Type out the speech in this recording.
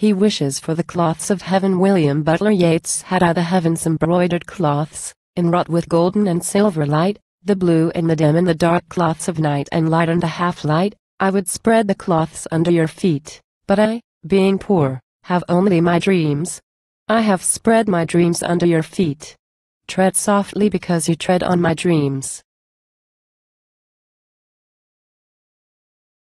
he wishes for the cloths of heaven. William Butler Yeats. Had I the heavens embroidered cloths, enwrought with golden and silver light, the blue and the dim and the dark cloths of night and light and the half-light, I would spread the cloths under your feet. But I, being poor, have only my dreams. I have spread my dreams under your feet. Tread softly because you tread on my dreams.